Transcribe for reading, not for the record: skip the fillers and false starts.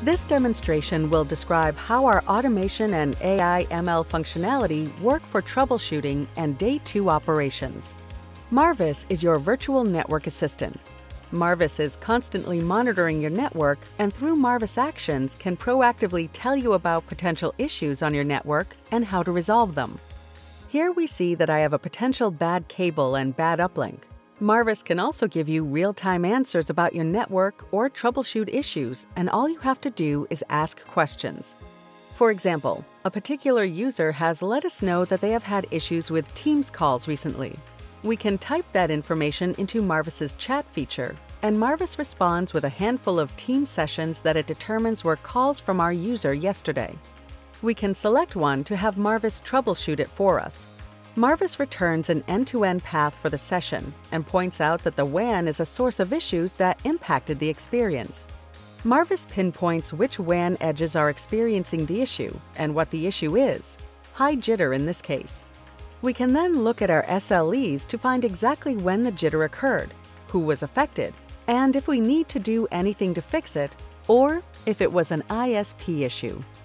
This demonstration will describe how our automation and AI/ML functionality work for troubleshooting and day 2 operations. Marvis is your virtual network assistant. Marvis is constantly monitoring your network, and through Marvis Actions can proactively tell you about potential issues on your network and how to resolve them. Here we see that I have a potential bad cable and bad uplink. Marvis can also give you real-time answers about your network or troubleshoot issues, and all you have to do is ask questions. For example, a particular user has let us know that they have had issues with Teams calls recently. We can type that information into Marvis's chat feature, and Marvis responds with a handful of Teams sessions that it determines were calls from our user yesterday. We can select one to have Marvis troubleshoot it for us. Marvis returns an end-to-end path for the session and points out that the WAN is a source of issues that impacted the experience. Marvis pinpoints which WAN edges are experiencing the issue and what the issue is, high jitter in this case. We can then look at our SLEs to find exactly when the jitter occurred, who was affected, and if we need to do anything to fix it, or if it was an ISP issue.